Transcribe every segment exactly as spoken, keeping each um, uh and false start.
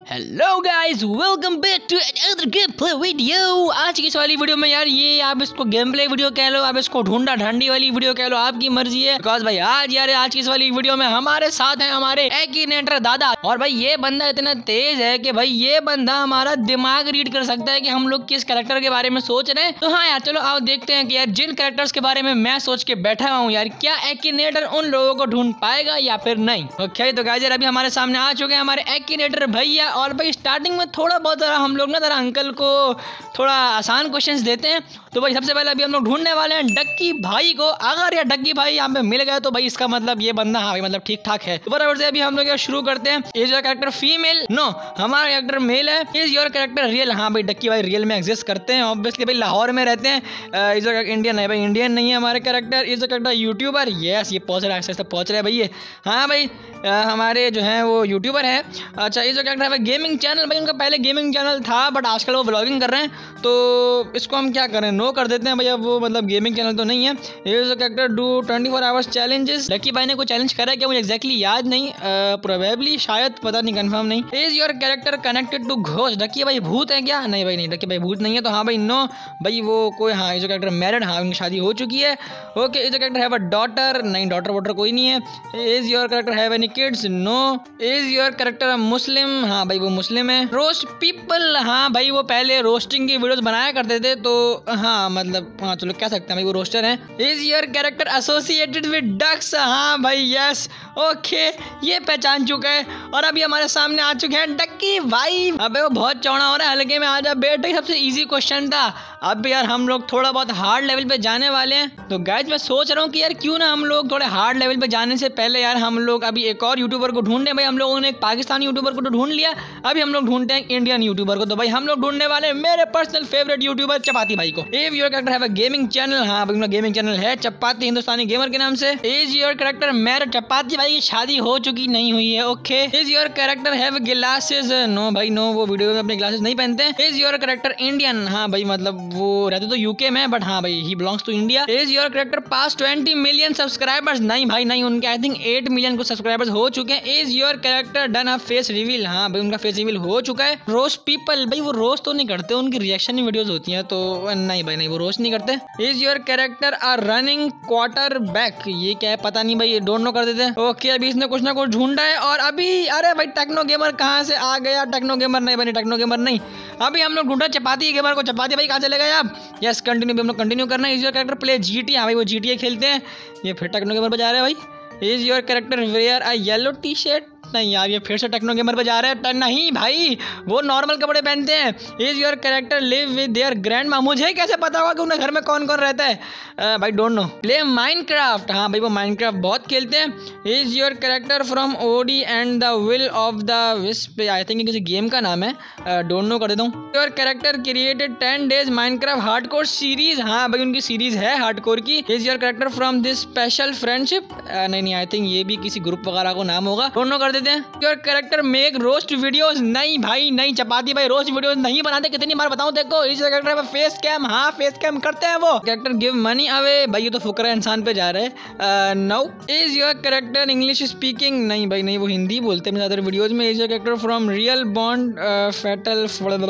Hello guys, welcome back to another game play video. आज की इस वाली वीडियो में यार ये आप इसको गेम प्ले वीडियो कह लो, आप इसको ढूंढा ढांडी वाली वीडियो कह लो, आपकी मर्जी है। बिकॉज भाई आज यार आज की इस वाली वीडियो में हमारे साथ है हमारे एक्टिनेटर दादा। और भाई ये बंदा इतना तेज है कि भाई ये बंदा हमारा दिमाग रीड कर सकता है कि हम लोग किस कैरेक्टर के बारे में सोच रहे हैं। तो हाँ यार चलो आओ देखते हैं कि यार जिन कैरेक्टर्स के बारे में मैं सोच के बैठा हूँ यार क्या एक्टिनेटर उन लोगों को ढूंढ पाएगा या फिर नहीं। ओके तो गाइस यार अभी हमारे सामने आ चुके हैं हमारे एक्टिनेटर भैया। और भाई स्टार्टिंग में थोड़ा बहुत जरा हम लोग ना जरा अंकल को थोड़ा आसान क्वेश्चंस देते हैं। तो भाई सबसे पहले अभी हम लोग ढूंढने वाले हैं डक्की भाई को। अगर यार डक्की भाई यहाँ पे मिल गए तो भाई इसका मतलब ये बंदा हाँ भाई मतलब ठीक ठाक है। तो बराबर से अभी हम लोग शुरू करते हैं। Is your character female? No, हमारा कैरेक्टर मेल है। Is your character real? हाँ भाई डक्की भाई रियल में एग्जिस्ट करते हैं, ऑब्वियसली भाई लाहौर में रहते हैं। Is your Indian? है भाई इंडियन नहीं है हमारे कैरेक्टर। Is your character YouTuber? Yes, ये पहुंच रहा है ऐसे पहुंच रहा है भाई। हाँ भाई आ, हमारे जो है वो यूट्यूबर है। अच्छा इज योर कैरेक्टर है गेमिंग चैनल? भाई उनका पहले गेमिंग चैनल था बट आजकल वो ब्लॉगिंग कर रहे हैं, तो इसको हम क्या करें, नो कर देते हैं भैया, वो मतलब गेमिंग चैनल तो नहीं है। Is character do twenty four hours challenges? Lucky भाई ने कोई चैलेंज करा है क्या? मुझे एक्जैक्टली याद नहीं, प्रोबेबली शायद, पता नहीं, कंफर्म नहीं। Is your character connected to ghost? Lucky भाई भूत है क्या? नहीं भाई नहीं, लकी भाई भूत नहीं है। तो हाँ भाई नो भाई वो कोई, हाँ इज योर कैरेक्टर मैरिड? हाँ उनकी शादी हो चुकी है। Okay is your character have a daughter? नहीं, डॉटर वॉटर कोई नहीं है। Is your character have any kids? No. Is your character Muslim? हाँ भाई वो मुस्लिम है। Roast people? हाँ भाई वो पहले रोस्टिंग की वीडियोस बनाया करते थे, तो हाँ मतलब हाँ चलो कह सकते हैं भाई वो रोस्टर है। Is your character associated with ducks? हाँ भाई यस। ओके ये पहचान चुका है। और अभी हमारे सामने आ चुके हैं डक्की भाई। अबे वो बहुत चौड़ा हो रहा है, हल्के में आ जा बेटा, सबसे इजी क्वेश्चन था। अब यार हम लोग थोड़ा बहुत हार्ड लेवल पे जाने वाले हैं। तो गाइस मैं सोच रहा हूँ कि यार क्यों ना हम लोग थोड़े हार्ड लेवल पे जाने से पहले यार हम लोग अभी एक और यूट्यूबर को ढूंढे। भाई हम लोगों ने एक पाकिस्तानी यूट्यूबर को तो ढूंढ लिया, अभी हम लोग ढूंढते हैं इंडियन यूट्यूबर को। तो भाई हम लोग ढूंढने वाले मेरे पर्सनल फेवरेट यूट्यूबर चपाती भाई को। Is your character have a gaming channel? हाँ भाई उनका गेमिंग चैनल है चपाती हिंदुस्तानी गेमर के नाम से। Is your character married? Chapati भाई की शादी हो चुकी नहीं हुई है। Okay is your character have glasses? No भाई नो, वो वीडियो में अपने ग्लासेस नहीं पहनते हैं। Is your character Indian? हाँ भाई मतलब वो रहते तो यूके में बट हाँ भाई ही belongs to India. Is your character pass twenty million subscribers? नहीं भाई नहीं, उनके आई थिंक एट मिलियन को सब्सक्राइबर्स हो चुके हैं। Is your character done a face reveal? हाँ भाई उनका फेस रिवील हो चुका है। Roast people? भाई वो रोस्ट तो नहीं करते, उनकी रिएक्शन वीडियोस होती हैं, तो नहीं भाई नहीं वो रोस्ट नहीं करते। Is your character a running quarterback? ये क्या है पता नहीं भाई, डोंट नो कर देते हैं। ओके अभी इसने कुछ ना कुछ ढूंढा है। और अभी अरे भाई टेक्नो गेमर कहाँ से आ गया? टेक्नो गेमर नहीं भाई, टेक्नो गेमर नहीं। अभी हम लोग ढूंढा चपाती गेमर को। चपाती भाई कहाँ चले गए आप? यस कंटिन्यू, हम लोग कंटिन्यू करना है। Is your character play GTA? हाँ भाई वो जीटीए खेलते हैं। ये फिर टेक्नो गेमर पे जा रहे हैं भाई। Is your character wear a yellow T shirt? नहीं यार ये फिर से टेक्नो गेमर पे जा रहे हैं। नहीं भाई वो नॉर्मल कपड़े पहनते हैं। Is your character live with their grandma? मुझे कैसे पता होगा कि उनके घर में कौन कौन रहता है? uh, भाई डोंट नो। Play Minecraft? हाँ भाई वो माइनक्राफ्ट बहुत खेलते हैं। Is your character from Ori and the Will of the Wisp? I think किसी गेम का नाम है, डोंट uh, नो कर देता हूँ। Your character created ten days Minecraft hardcore series? हाँ भाई उनकी सीरीज है हार्डकोर की। Is your character from this special friendship? नहीं नहीं आई थिंक ये भी किसी ग्रुप वगैरह को नाम होगा, डोंट नो कर देते हैं। Your character make roast videos? नहीं भाई नहीं, चपाती भाई रोस्ट वीडियोस नहीं बनाते, कितनी बार बताऊं देखो। Is character face cam? हाँ फेस कैम करते हैं वो। Character give money away? भाई ये तो फुकरा इंसान पे जा रहे हैं। No. Is your character English speaking? नहीं भाई नहीं, वो हिंदी बोलते हैं ज्यादातर वीडियोस में। Is your character from real bond fatal?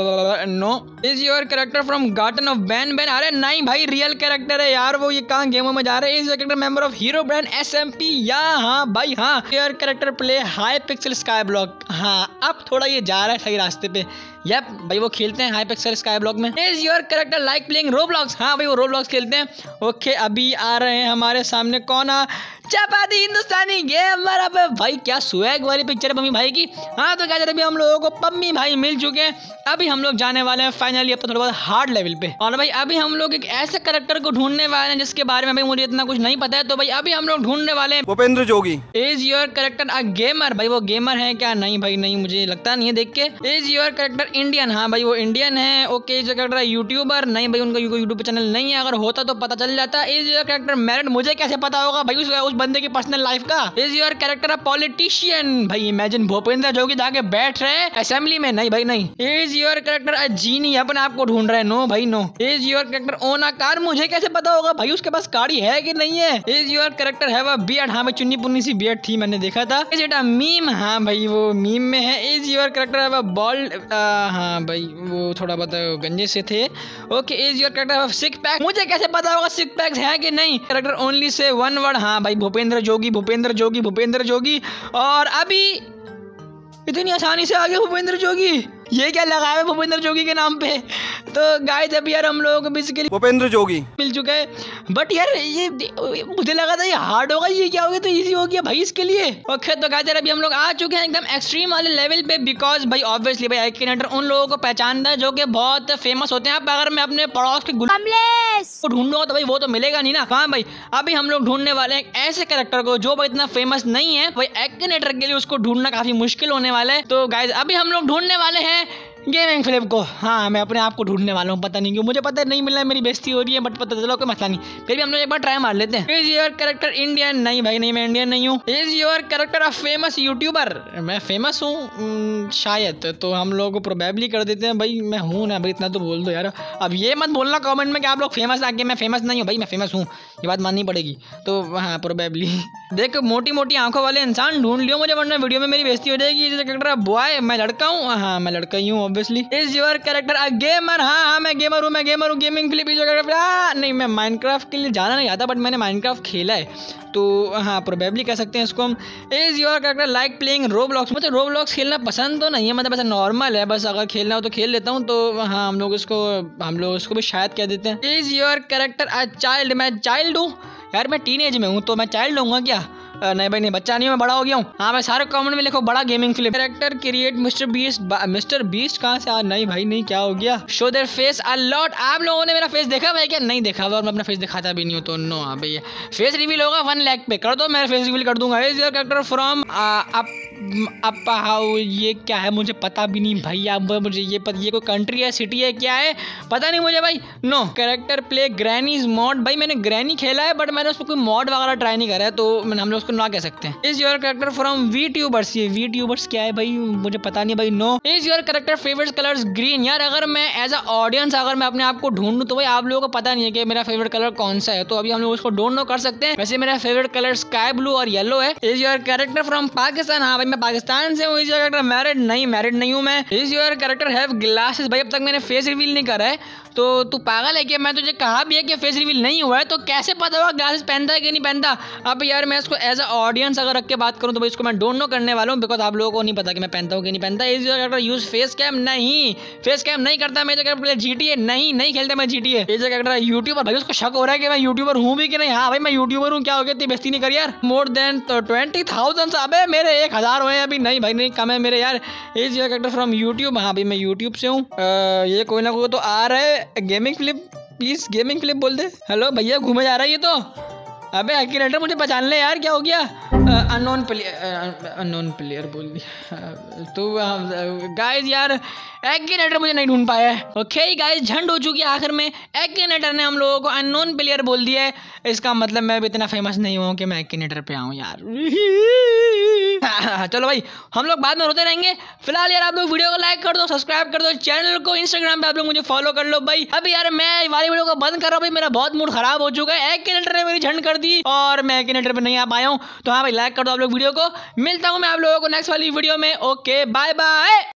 No. Is your character from garden of ban ban? अरे नहीं भाई रियल कैरेक्टर है यार वो, ये कहाँ गेमों में जा रहे हैं। Is your character member of hero brand S M P? या हाँ भाई हाँ। Your character play Hypixel sky block? हाँ अब थोड़ा ये जा रहा है सही रास्ते पे। यप भाई वो खेलते हैं हाई पिक्सल स्काई ब्लॉक में। Is your character like playing Roblox? हाँ भाई वो रोब्लॉक्स खेलते हैं। ओके अभी आ रहे हैं हमारे सामने कौन? आ चपाती हिंदुस्तानी गेमर। अब भाई क्या स्वैग वाली पिक्चर है पम्मी भाई की। हाँ तो क्या अभी हम लोगों को पम्मी भाई मिल चुके हैं। अभी हम लोग जाने वाले हैं फाइनली अब तो थोड़ा बहुत हार्ड लेवल पे। और भाई अभी हम लोग एक ऐसे कैरेक्टर को ढूंढने वाले हैं जिसके बारे में भाई मुझे इतना कुछ नहीं पता है। तो भाई अभी हम लोग ढूंढने वाले हैं Bhupendra Jogi. Is your character a gamer? भाई वो गेमर है क्या? नहीं भाई नहीं, मुझे लगता नहीं है देख के। Is your character Indian? हाँ भाई वो इंडियन है। Okay is your character YouTuber? नहीं भाई उनका यूट्यूब चैनल नहीं है, अगर होता तो पता चल जाता। Is your character married? मुझे कैसे पता होगा भाई, उस, उस बंदे की पर्सनल लाइफ का। Is your character a politician? भाई इमेजिन भूपेंद्र जोगी जाके बैठ रहे हैं असेंबली में। नहीं भाई नहीं। Is your character a genie? अपने आप को ढूंढ रहे हैं। नो भाई no. Is your character own a car? मुझे कैसे पता होगा भाई उसके पास गाड़ी है कि नहीं है। Is your character have a beard? हाँ भाई चुन्नी पुन्नी सी बियर्ड थी, मैंने देखा था। Is it a meme? हाँ भाई वो मीम में है। Is your character have a bald? हाँ भाई वो थोड़ा बहुत गंजे से थे। Okay. Is your character have six pack? मुझे कैसे पता होगा सिक्स पैक्स है कि नहीं। Character only say one word? हाँ भाई भूपेंद्र जोगी भूपेंद्र जोगी भूपेंद्र जोगी। और अभी इतनी आसानी से आ गया भूपेंद्र जोगी। ये क्या लगा है भूपेंद्र जोगी के नाम पे। तो गाइस अभी यार हम लोगों को बेसिकली भूपेंद्र जोगी मिल चुका है, बट यार ये मुझे लगा था ये हार्ड होगा, ये क्या हो गया तो इजी हो गया भाई इसके लिए। ओके तो गाइस यार अभी हम लोग आ चुके हैं एकदम एक्सट्रीम वाले लेवल पे, बिकॉज भाई ऑब्वियसली भाई एक्टिनेटर उन लोगों को पहचानता है जो कि बहुत फेमस होते हैं। अब अगर मैं अपने पड़ोस के को ढूंढूंगा तो भाई वो तो मिलेगा नहीं ना। हाँ भाई अभी हम लोग ढूंढने वाले हैं ऐसे कैरेक्टर को जो भाई इतना फेमस नहीं है, भाई एक्टिनेटर के लिए उसको ढूंढना काफी मुश्किल होने वाला है। तो गाइस अभी हम लोग ढूंढने वाले हैं गेमिंग फ्लिप को। हाँ मैं अपने आप को ढूंढने वाला हूँ, पता नहीं क्यों मुझे पता नहीं मिल रहा है, मेरी बेइज्जती हो रही है, बट पता चलो कोई मसला नहीं, फिर भी हम लोग एक बार ट्राई मार लेते हैं। Is your character Indian? नहीं भाई नहीं, मैं इंडियन नहीं हूँ। Is your character a famous YouTuber? मैं फेमस हूँ शायद, तो हम लोग को प्रोबेबली कर देते हैं भाई मैं हूँ ना भाई, इतना तो बोल दो यार। अब ये मत बोलना कॉमेंट में कि आप लोग फेमस आके मैं फेमस नहीं हूँ। भाई मैं फेमस हूँ, ये बात माननी पड़ेगी। तो हाँ प्रोबेबली देख मोटी मोटी आंखों वाले इंसान ढूंढ लियो मुझे, वरना वीडियो में मेरी बेइज्जती हो जाएगी। Is character boy? मैं लड़का हूँ। हाँ मैं लड़का ही हूँ obviously. Is your character a gamer? हाँ हाँ मैं गेमर हूँ, मैं गेमर हूँ। Gaming flip is your character? नहीं मैं माइनक्राफ्ट के लिए जाना नहीं आता, बट मैंने माइनक्राफ्ट खेला है, तो हाँ प्रोबेबली कह सकते हैं इसको हम। Is your character like playing Roblox? मुझे रोब्लॉक्स खेलना पसंद तो नहीं है, मतलब ऐसा नॉर्मल है, बस अगर खेलना हो तो खेल लेता हूँ। तो हाँ हम लोग इसको हम लोग इसको भी शायद कह देते हैं। Is your character a child? मैं चाइल्ड हूँ यार, मैं टीन एज में हूँ, तो मैं चाइल्ड होऊंगा क्या? आ, नहीं भाई नहीं, बच्चा नहीं हूँ, मैं बड़ा हो गया हूँ। हाँ भाई सारे कमेंट में लिखो बड़ा gaming flip. Character create Mr Beast? Mr Beast कहाँ से? आ, नहीं भाई नहीं, क्या हो गया? Show their face a lot? आप लोगों ने मेरा फेस देखा भाई क्या? नहीं देखा हुआ, और मैं अपना फेस दिखाता भी नहीं हूँ, तो नो। हाँ भैया फेस रिवील होगा वन लैख पे, कर दो मैं फेस रिवील कर दूंगा। Is your character from up up how? ये क्या है मुझे पता भी नहीं भाई, आप मुझे ये पता, ये कोई कंट्री है सिटी है क्या है पता नहीं मुझे भाई। No. Character play granny's mod? भाई मैंने ग्रैनी खेला है, बट मैंने उसमें कोई मॉड वगैरह ट्राई नहीं करा है, तो हम लोग उसको ना कह सकते हैं। Is your character from VTubers? ये वी ट्यूबर्स क्या है भाई मुझे पता नहीं भाई। No. Is your character favourite colours green? यार अगर मैं एज अ ऑडियंस अगर मैं अपने आप को ढूंढूं तो भाई आप लोगों को पता नहीं है कि मेरा फेवरेट कलर कौन सा है, तो अभी हम लोग उसको डोंट नो कर सकते हैं। वैसे मेरा फेवरेट कलर स्काई ब्लू और येलो है। Is your character from Pakistan? हाँ भाई मैं पाकिस्तान से हूँ। Is your character married? नहीं मैरिड नहीं हूँ मैं। Is your character have glasses? भाई अब तक मैंने फेस रिवील नहीं करा है, तो तू पागल है क्या? मैं तुझे कहा भी है कि फेस रिवील नहीं हुआ है, तो कैसे पता होगा ग्लासेस पहनता है कि नहीं पहनता? अब यार मैं इसको एज अ ऑडियंस अगर रख के बात करूं तो भाई इसको मैं डोंट नो करने वाला हूं, बिकॉज आप लोगों को नहीं पता कि मैं पहनता हूं कि नहीं पहनता। Is your character use face cam? नहीं फेस कैम नहीं करता मैं। जो जीटीए नहीं नहीं खेलता मैं GTA. Is your character YouTuber? भाई उसको शक हो रहा है कि मैं यूट्यूबर हूं भी कि नहीं। हाँ भाई मैं यूट्यूबर हूं, क्या हो गया इतनी बेइज्जती नहीं कर यार। More than twenty thousand? अबे मेरे एक हजार हुए अभी। नहीं भाई नहीं कम है मेरे यार। Is your character from YouTube? हाँ भाई मैं यूट्यूब से हूँ। ये कोई ना कोई तो आ रहा है। Gaming flip please gaming flip बोल दे। हेलो भैया घूमे जा रहा है ये तो। अबे एक्टिनेटर मुझे पहचान ले यार, क्या हो गया? अननोन प्लेयर अननोन प्लेयर बोल दिया। तो गाइस यार एक्टिनेटर मुझे नहीं ढूंढ पाया है। ओके गाइस झंड हो चुकी है आखिर में, एक्टिनेटर ने हम लोगों को अननोन प्लेयर बोल दिया है। इसका मतलब मैं भी इतना फेमस नहीं हूँ कि मैं एक्टिनेटर पे आऊँ यार। चलो भाई हम लोग बाद में होते रहेंगे, फिलहाल यार आप लोग वीडियो को लाइक कर दो, सब्सक्राइब कर दो, चैनल को इंस्टाग्राम पे आप लोग मुझे फॉलो कर लो भाई। अभी यार मैं वाली वीडियो को बंद कर रहा हूँ भाई, मेरा बहुत मूड खराब हो चुका है। एक्टिनेटर ने मेरी झंड कर दी और मैं एक्टिनेटर पे नहीं आ पाया हूँ, तो हाँ भाई लाइक कर दो आप लोग वीडियो को। मिलता हूँ मैं आप लोगों को नेक्स्ट वाली वीडियो में। Okay bye bye.